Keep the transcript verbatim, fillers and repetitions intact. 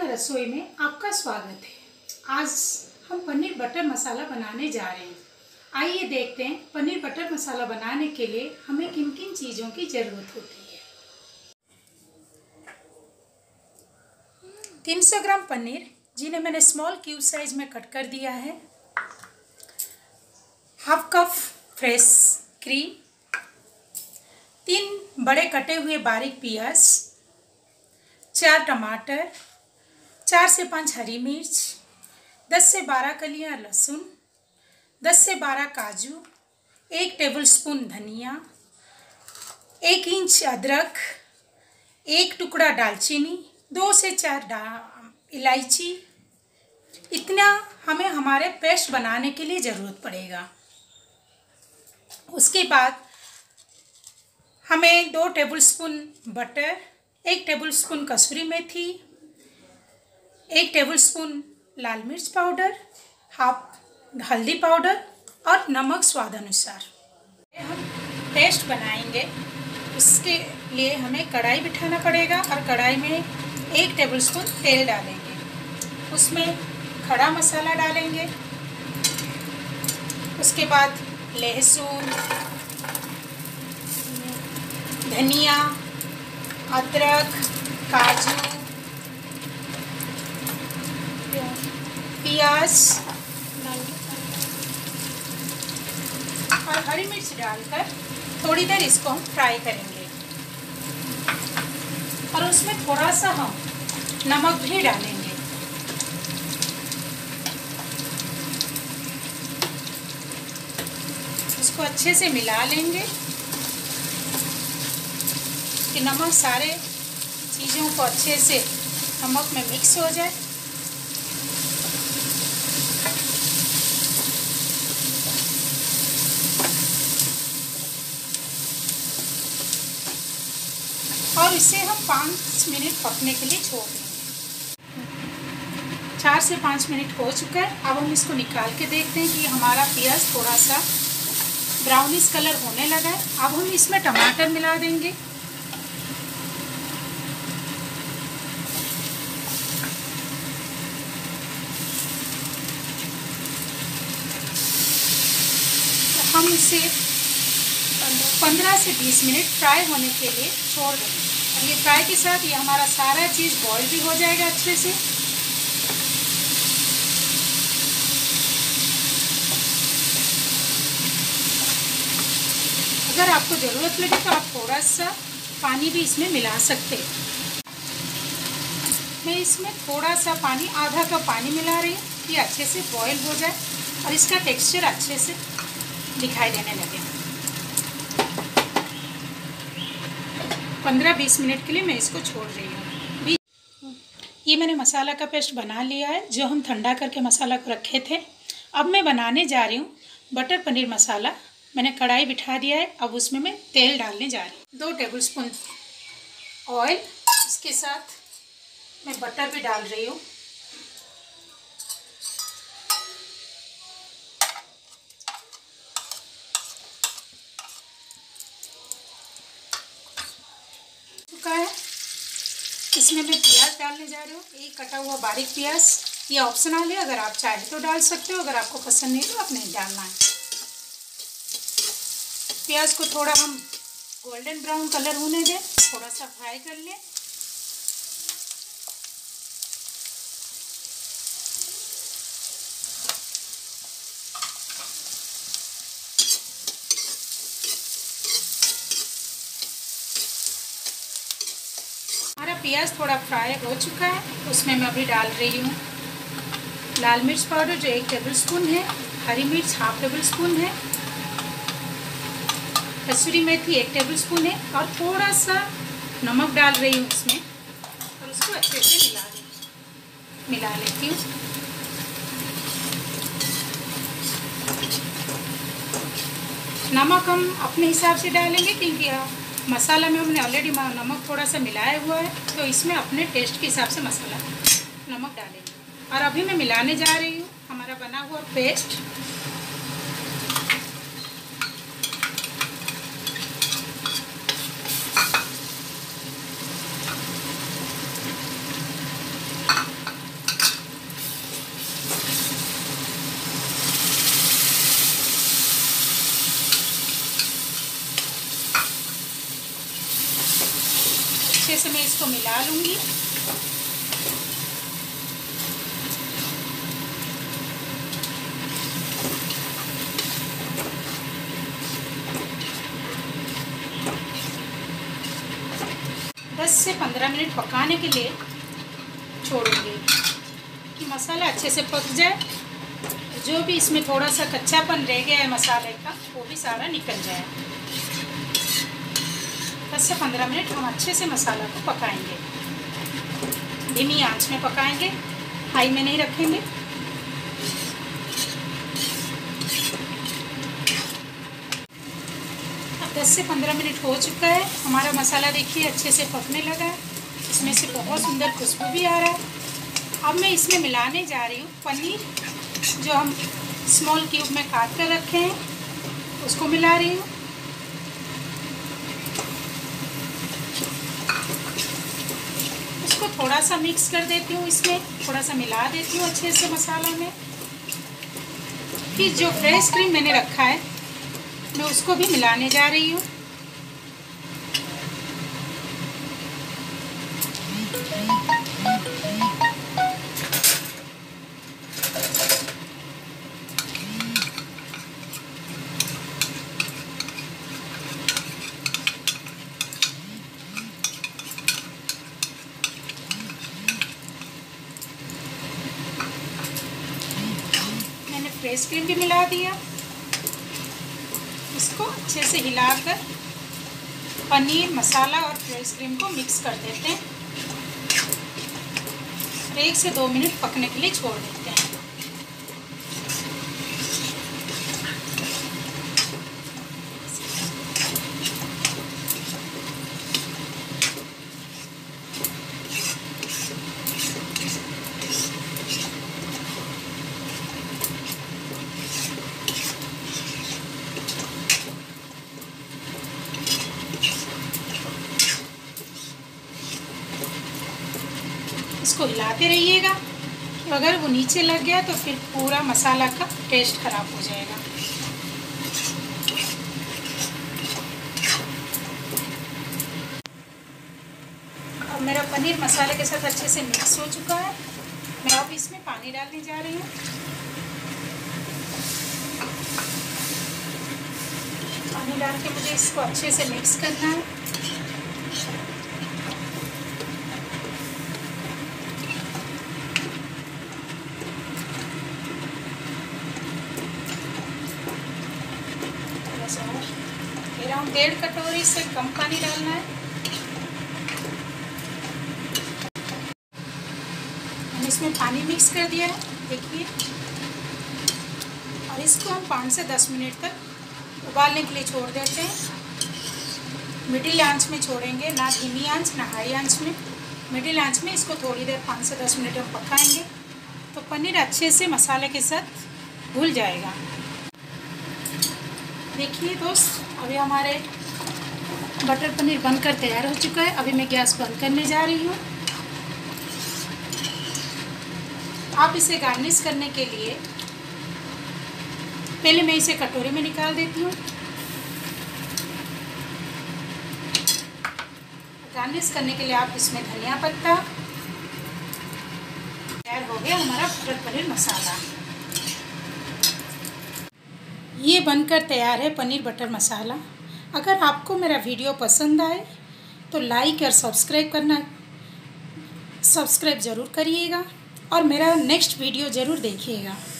रसोई में आपका स्वागत है। आज हम पनीर बटर मसाला बनाने जा रहे हैं। आइए देखते हैं पनीर बटर मसाला बनाने के लिए हमें किन किन चीज़ों की ज़रूरत होती है। तीन सौ ग्राम पनीर, जिन्हें मैंने स्मॉल क्यूब साइज में कट कर दिया है। हाफ कप फ्रेश क्रीम, तीन बड़े कटे हुए बारीक प्याज, चार टमाटर, चार से पाँच हरी मिर्च, दस से बारह कलियां लहसुन, दस से बारह काजू, एक टेबलस्पून धनिया, एक इंच अदरक, एक टुकड़ा दालचीनी, दो से चार डा इलायची। इतना हमें हमारे पेस्ट बनाने के लिए ज़रूरत पड़ेगा। उसके बाद हमें दो टेबलस्पून बटर, एक टेबलस्पून कसूरी मेथी, एक टेबलस्पून लाल मिर्च पाउडर, हाफ हल्दी पाउडर और नमक स्वाद अनुसार। हम पेस्ट बनाएंगे, उसके लिए हमें कढ़ाई बिठाना पड़ेगा और कढ़ाई में एक टेबलस्पून तेल डालेंगे। उसमें खड़ा मसाला डालेंगे। उसके बाद लहसुन, धनिया, अदरक, काजू, प्याज और हरी मिर्च डालकर थोड़ी देर इसको हम फ्राई करेंगे और उसमें थोड़ा सा हम नमक भी डालेंगे। इसको अच्छे से मिला लेंगे कि नमक सारे चीज़ों को अच्छे से नमक में मिक्स हो जाए। और इसे हम पाँच मिनट पकने के लिए छोड़ देंगे। चार से पाँच मिनट हो चुका है। अब हम इसको निकाल के देखते हैं कि हमारा प्याज थोड़ा सा ब्राउनिश कलर होने लगा है। अब हम इसमें टमाटर मिला देंगे। हम इसे पंद्रह से बीस मिनट फ्राई होने के लिए छोड़ देंगे। और ये फ्राई के साथ ये हमारा सारा चीज़ बॉईल भी हो जाएगा अच्छे से। अगर आपको ज़रूरत लगे तो आप थोड़ा सा पानी भी इसमें मिला सकते हैं। मैं इसमें थोड़ा सा पानी, आधा कप पानी मिला रही हूँ, ये अच्छे से बॉईल हो जाए और इसका टेक्सचर अच्छे से दिखाई देने लगे। पंद्रह बीस मिनट के लिए मैं इसको छोड़ रही हूँ। ये मैंने मसाला का पेस्ट बना लिया है, जो हम ठंडा करके मसाला को रखे थे। अब मैं बनाने जा रही हूँ बटर पनीर मसाला। मैंने कढ़ाई बिठा दिया है। अब उसमें मैं तेल डालने जा रही हूँ। दो टेबलस्पून ऑयल, इसके साथ मैं बटर भी डाल रही हूँ। है इसमें मैं प्याज डालने जा रही हूँ। एक कटा हुआ बारीक प्याज, ये ऑप्शनल है, अगर आप चाहे तो डाल सकते हो, अगर आपको पसंद नहीं तो आप नहीं डालना है। प्याज को थोड़ा हम गोल्डन ब्राउन कलर होने दें, थोड़ा सा फ्राई कर लें। प्याज थोड़ा फ्राई हो चुका है। उसमें मैं अभी डाल रही हूँ लाल मिर्च पाउडर, जो एक टेबलस्पून है, हरी मिर्च हाफ टेबल स्पून है, कसूरी मेथी एक टेबलस्पून है और थोड़ा सा नमक डाल रही हूँ इसमें और उसको अच्छे से मिला ले मिला लेती हूँ। नमक हम अपने हिसाब से डालेंगे, क्योंकि मसाला में हमने ऑलरेडी नमक थोड़ा सा मिलाया हुआ है, तो इसमें अपने टेस्ट के हिसाब से मसाला नमक डालेंगे। और अभी मैं मिलाने जा रही हूँ हमारा बना हुआ पेस्ट। अच्छे से मैं इसको मिला लूँगी। दस से पंद्रह मिनट पकाने के लिए छोड़ूंगी कि मसाला अच्छे से पक जाए। जो भी इसमें थोड़ा सा कच्चापन रह गया है मसाले का वो भी सारा निकल जाए। दस से पंद्रह मिनट हम अच्छे से मसाला को पकाएंगे। धीमी आंच में पकाएंगे, हाई में नहीं रखेंगे। अब दस से पंद्रह मिनट हो चुका है। हमारा मसाला देखिए अच्छे से पकने लगा है। इसमें से बहुत सुंदर खुशबू भी आ रहा है। अब मैं इसमें मिलाने जा रही हूँ पनीर, जो हम स्मॉल क्यूब में काट कर रखे हैं, उसको मिला रही हूँ। इसको थोड़ा सा मिक्स कर देती हूँ, इसमें थोड़ा सा मिला देती हूँ अच्छे से मसाला में। फिर जो फ्रेश क्रीम मैंने रखा है मैं उसको भी मिलाने जा रही हूँ। मैंने फ्रेश क्रीम भी मिला दिया। इसको अच्छे से हिलाकर पनीर, मसाला और फ्रेश क्रीम को मिक्स कर देते हैं। एक से दो मिनट पकने के लिए छोड़ देते हैं। इसको हिलाते रहिएगा। अगर वो नीचे लग गया तो फिर पूरा मसाला का टेस्ट खराब हो जाएगा। अब मेरा पनीर मसाले के साथ अच्छे से मिक्स हो चुका है। मैं अब इसमें पानी डालने जा रही हूँ। पानी डाल के मुझे इसको अच्छे से मिक्स करना है। अराउंड डेढ़ कटोरी से कम पानी डालना है। मैंने इसमें पानी मिक्स कर दिया है, देखिए। और इसको हम पाँच से दस मिनट तक उबालने के लिए छोड़ देते हैं। मिडिल आंच में छोड़ेंगे, ना धीमी आंच ना हाई आंच में। मिडिल आंच में इसको थोड़ी देर पाँच से दस मिनट हम पकाएंगे तो पनीर अच्छे से मसाले के साथ घुल जाएगा। देखिए दोस्त, अभी हमारे बटर पनीर बनकर तैयार हो चुका है। अभी मैं गैस बंद करने जा रही हूँ। आप इसे गार्निश करने के लिए पहले मैं इसे कटोरी में निकाल देती हूँ। गार्निश करने के लिए आप इसमें धनिया पत्ता। तैयार हो गया हमारा बटर पनीर मसाला। ये बनकर तैयार है पनीर बटर मसाला। अगर आपको मेरा वीडियो पसंद आए तो लाइक और सब्सक्राइब करना सब्सक्राइब ज़रूर करिएगा और मेरा नेक्स्ट वीडियो ज़रूर देखिएगा।